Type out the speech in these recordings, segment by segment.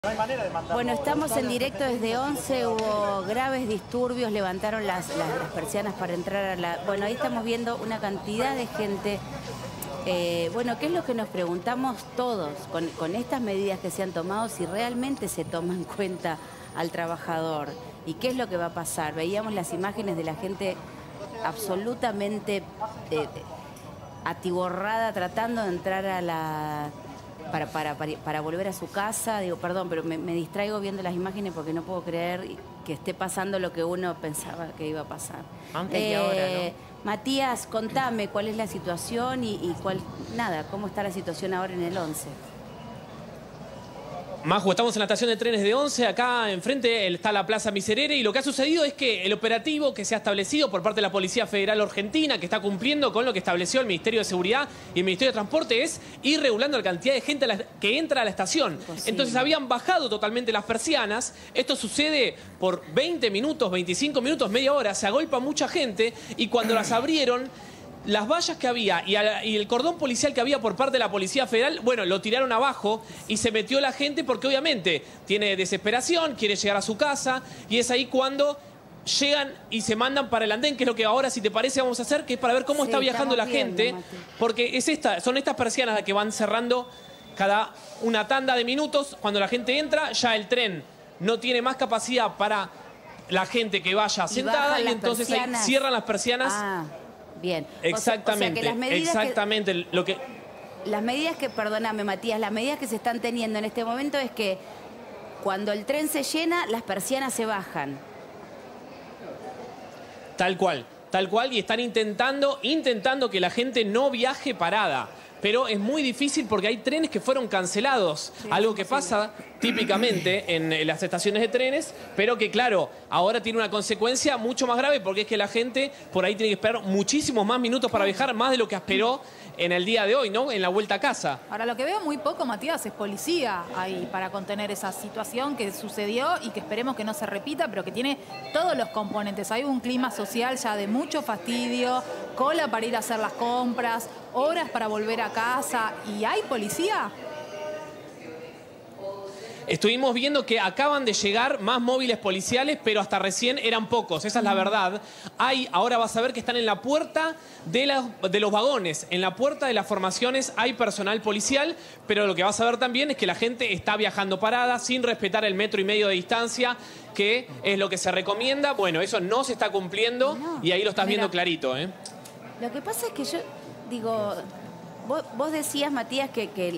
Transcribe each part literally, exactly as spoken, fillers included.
Bueno, estamos en directo desde once, hubo graves disturbios, levantaron las, las, las persianas para entrar a la... Bueno, ahí estamos viendo una cantidad de gente. Eh, bueno, ¿qué es lo que nos preguntamos todos con, con estas medidas que se han tomado? Si realmente se toma en cuenta al trabajador y qué es lo que va a pasar. Veíamos las imágenes de la gente absolutamente eh, atiborrada tratando de entrar a la... Para, para, para, para volver a su casa. Digo, perdón, pero me, me distraigo viendo las imágenes porque no puedo creer que esté pasando lo que uno pensaba que iba a pasar. Antes eh, y ahora, ¿no? Matías, contame cuál es la situación y, y cuál, nada, cómo está la situación ahora en el once. Maju, estamos en la estación de trenes de once, acá enfrente está la Plaza Miserere, y lo que ha sucedido es que el operativo que se ha establecido por parte de la Policía Federal Argentina, que está cumpliendo con lo que estableció el Ministerio de Seguridad y el Ministerio de Transporte, es ir regulando la cantidad de gente que entra a la estación. Imposible. Entonces habían bajado totalmente las persianas. Esto sucede por veinte minutos, veinticinco minutos, media hora, se agolpa mucha gente, y cuando las abrieron, las vallas que había y, a, y el cordón policial que había por parte de la Policía Federal, bueno, lo tiraron abajo y se metió la gente porque obviamente tiene desesperación, quiere llegar a su casa, y es ahí cuando llegan y se mandan para el andén, que es lo que ahora, si te parece, vamos a hacer, que es para ver cómo sí, está viajando la viendo, gente, Mati. Porque es esta, son estas persianas las que van cerrando cada una tanda de minutos. Cuando la gente entra, ya el tren no tiene más capacidad para la gente que vaya y sentada, y entonces ahí cierran las persianas. Ah. Bien. Exactamente, o sea, o sea que las exactamente que, lo que... Las medidas que, perdóname Matías, las medidas que se están teniendo en este momento es que cuando el tren se llena, las persianas se bajan. Tal cual, tal cual, y están intentando, intentando que la gente no viaje parada. Pero es muy difícil porque hay trenes que fueron cancelados. Sí, algo que pasa típicamente en las estaciones de trenes, pero que, claro, ahora tiene una consecuencia mucho más grave, porque es que la gente por ahí tiene que esperar muchísimos más minutos para viajar, más de lo que esperó en el día de hoy, ¿no? En la vuelta a casa. Ahora, lo que veo muy poco, Matías, es policía ahí para contener esa situación que sucedió y que esperemos que no se repita, pero que tiene todos los componentes. Hay un clima social ya de mucho fastidio, cola para ir a hacer las compras, horas para volver a casa. ¿Y hay policía? Estuvimos viendo que acaban de llegar más móviles policiales, pero hasta recién eran pocos, esa es la verdad. Hay, ahora vas a ver que están en la puerta de, la, de los vagones, en la puerta de las formaciones hay personal policial, pero lo que vas a ver también es que la gente está viajando parada, sin respetar el metro y medio de distancia, que es lo que se recomienda. Bueno, eso no se está cumpliendo, no, y ahí lo estás mira, viendo clarito, ¿eh? Lo que pasa es que yo digo... Vos, vos decías, Matías, que, que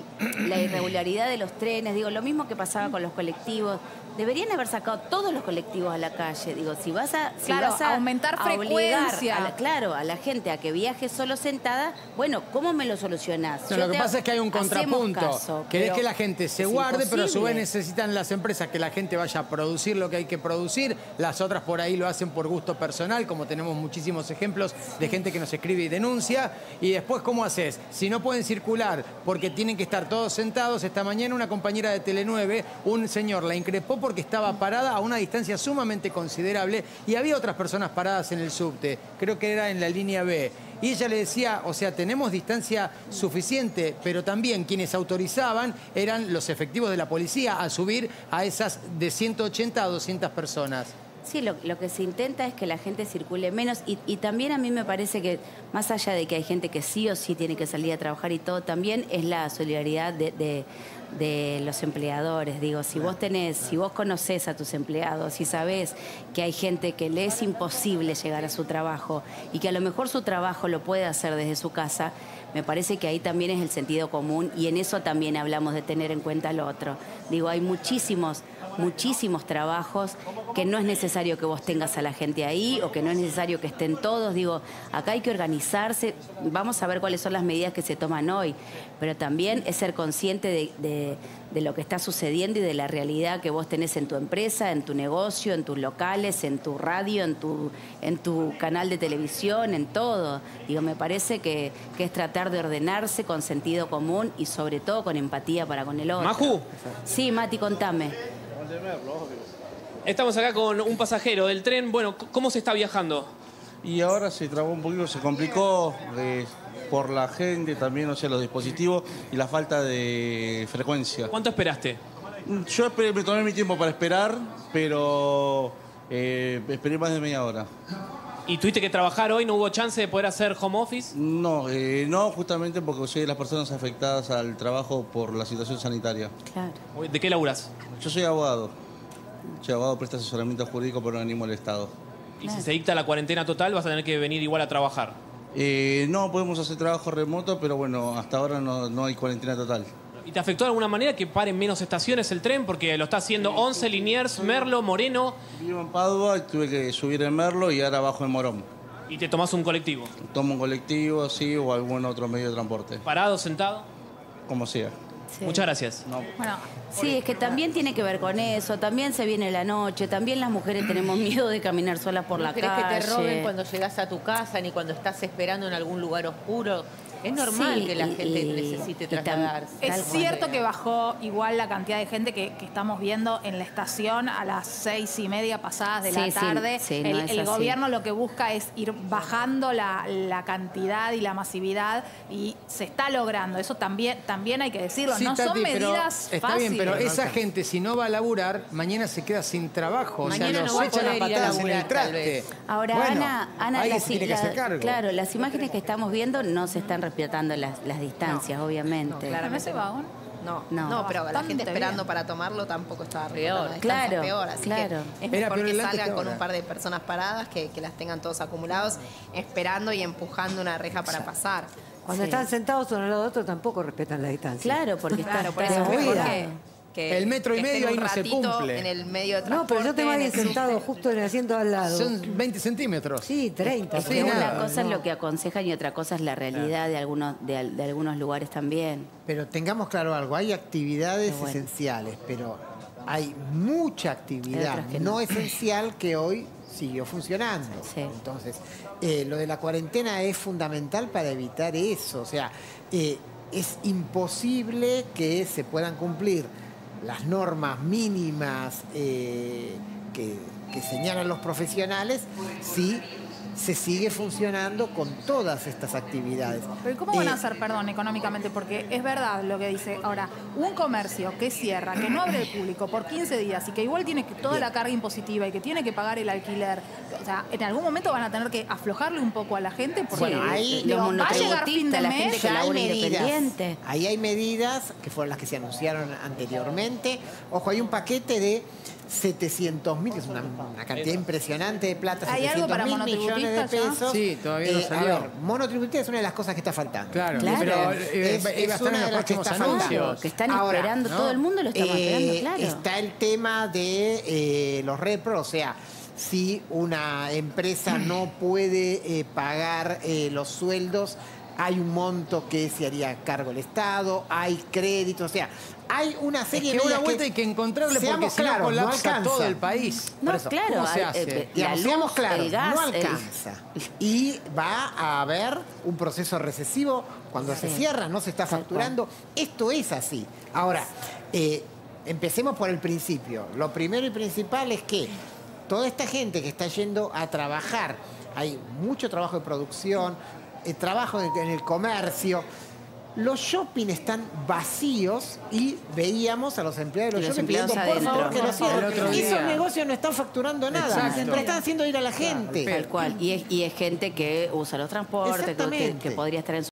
la irregularidad de los trenes, digo, lo mismo que pasaba con los colectivos, deberían haber sacado todos los colectivos a la calle. Digo, si vas a, si claro, vas a aumentar a frecuencia. A la, claro, a la gente a que viaje solo sentada, bueno, ¿cómo me lo solucionás? No, lo que pasa es que hay un contrapunto. Caso, que es que la gente se guarde, imposible. Pero a su vez necesitan las empresas que la gente vaya a producir lo que hay que producir. Las otras por ahí lo hacen por gusto personal, como tenemos muchísimos ejemplos de gente que nos escribe y denuncia. Y después, ¿cómo haces? Si no pueden circular porque tienen que estar todos sentados, esta mañana una compañera de Tele nueve, un señor la increpó porque estaba parada a una distancia sumamente considerable y había otras personas paradas en el subte, creo que era en la línea B. Y ella le decía, o sea, tenemos distancia suficiente, pero también quienes autorizaban eran los efectivos de la policía a subir a esas de ciento ochenta a doscientas personas. Sí, lo, lo que se intenta es que la gente circule menos y, y también a mí me parece que más allá de que hay gente que sí o sí tiene que salir a trabajar y todo, también es la solidaridad de, de, de los empleadores. Digo, si vos tenés, si vos conocés a tus empleados y sabés que hay gente que le es imposible llegar a su trabajo y que a lo mejor su trabajo lo puede hacer desde su casa, me parece que ahí también es el sentido común y en eso también hablamos de tener en cuenta lo otro. Digo, hay muchísimos, muchísimos trabajos que no es necesario que vos tengas a la gente ahí o que no es necesario que estén todos. Digo, acá hay que organizarse, vamos a ver cuáles son las medidas que se toman hoy, pero también es ser consciente de, de, de lo que está sucediendo y de la realidad que vos tenés en tu empresa, en tu negocio, en tus locales, en tu radio, en tu, en tu canal de televisión, en todo. Digo, me parece que, que es tratar de ordenarse con sentido común y sobre todo con empatía para con el otro. Maju. Sí, Mati, contame. Estamos acá con un pasajero del tren. Bueno, ¿cómo se está viajando? Y ahora se trabó un poquito, se complicó eh, por la gente también, o sea, los dispositivos y la falta de frecuencia. ¿Cuánto esperaste? Yo esperé, me tomé mi tiempo para esperar, pero eh, esperé más de media hora. ¿Y tuviste que trabajar hoy? ¿No hubo chance de poder hacer home office? No, eh, no, justamente porque soy de las personas afectadas al trabajo por la situación sanitaria. Claro. ¿De qué laburás? Yo soy abogado. Soy abogado, presto asesoramiento jurídico por organismo del Estado. Y si se dicta la cuarentena total, vas a tener que venir igual a trabajar. Eh, no, podemos hacer trabajo remoto, pero bueno, hasta ahora no, no hay cuarentena total. ¿Y te afectó de alguna manera que paren menos estaciones el tren? Porque lo está haciendo once, Liniers, Merlo, Moreno. Vivo en Padua y tuve que subir en Merlo y ahora bajo en Morón. Y te tomás un colectivo. Tomo un colectivo, sí, o algún otro medio de transporte. ¿Parado, sentado? Como sea. Sí. Muchas gracias. No. Bueno, Sí, es que también tiene que ver con eso, también se viene la noche, también las mujeres tenemos miedo de caminar solas por No la querés calle. que te roben cuando llegás a tu casa ni cuando estás esperando en algún lugar oscuro. Es normal Sí, que la y- gente y- necesite y tam- trasladarse. es Tal cierto cual. que bajó igual la cantidad de gente que, que estamos viendo en la estación a las seis y media pasadas de Sí, la sí, tarde. sí, el no es el así. gobierno lo que busca es ir bajando la, la cantidad y la masividad y se está logrando. Eso también, también hay que decirlo. Sí, no Tati, son pero medidas está fáciles. bien, pero esa gente, si no va a laburar, mañana se queda sin trabajo. Mañana o sea, no los va a echan a poder ir a patadas en el laburar, tal traste. vez. Ahora, Bueno, Ana, Ana alguien las, se tiene que hacer la- cargo. claro, las imágenes que estamos viendo no se están respetando las, las distancias, obviamente. claro. ¿En ese vagón? No, No. no, pero la Bastante gente esperando bien. para tomarlo tampoco estaba Peor. peor. Claro, peor, así claro. que es Era mejor peor que el antes salgan que con ahora. un par de personas paradas que, que las tengan todos acumulados, esperando y empujando una reja para pasar. Cuando Sí. están sentados uno al lado de otro tampoco respetan la distancia. Claro, porque Claro, está, por está eso es mejor cuida. que, que- El metro y que estén medio ahí un no se ratito cumple. en el medio de No, transporte. pero yo tengo a alguien en el sentado subte. justo en el asiento al lado. Son veinte centímetros. Sí, treinta. Sí, pero Una nada, bueno, cosa es no. lo que aconsejan y otra cosa es la realidad de algunos de, al- de algunos lugares también. Pero tengamos claro algo, hay actividades Pero bueno. esenciales, pero hay mucha Hay actividad otras que no no. esencial que hoy siguió funcionando. Sí. Entonces, eh, lo de la cuarentena es fundamental para evitar eso. O sea, eh, es imposible que se puedan cumplir las normas mínimas eh, que, que señalan los profesionales si se sigue funcionando con todas estas actividades. Pero ¿y cómo van Eh, a hacer, perdón, económicamente? Porque es verdad lo que dice. Ahora, un comercio que cierra, que no abre el público por quince días y que igual tiene que- toda la carga impositiva y que tiene que pagar el alquiler, o sea, en algún momento van a tener que aflojarle un poco a la gente porque Bueno, ahí digo, los va a llegar fin de monotributistas, la mes. gente que Ya hay labura medidas. independiente. Ahí hay medidas que fueron las que se anunciaron anteriormente. Ojo, hay un paquete de setecientos mil, que es una, una cantidad impresionante de plata. ¿Hay algo para setecientos mil millones de monotributistas ya? pesos. Sí, todavía no Eh, salió. A ver, monotributistas es una de las cosas que está faltando. Claro, Claro. pero Es- eh, es iba a estar una en de los las que próximos está faltando. anuncios. Que están Ahora, esperando, ¿no? todo el mundo lo está esperando, Eh, claro. Está el tema de eh, los repros, o sea, si una empresa no puede eh, pagar eh, los sueldos, hay un monto que se haría cargo el Estado, hay créditos, o sea, hay una Es serie que de una medidas vuelta hay que encontrarle porque seamos si no claros, colapsa alcanza. todo el país. No, Por eso, claro, ¿cómo se hay- hace? eh, Digamos, la seamos luz, claros, el gas, no el- alcanza. Y va a haber un proceso recesivo cuando se Sí. cierra, no se está Tal facturando. Esto es así. Ahora, eh, empecemos por el principio. Lo primero y principal es que toda esta gente que está yendo a trabajar, hay mucho trabajo de producción, eh, trabajo en en el comercio. Los shopping están vacíos y veíamos a los empleados de Y los los shopping pidiendo, empleados por favor, adentro. que lo cierren. El otro día- Esos negocios no están facturando nada, Exacto. pero están haciendo ir a la gente. Tal cual. Y es, y es gente que usa los transportes, que- que, Exactamente. que podría estar en su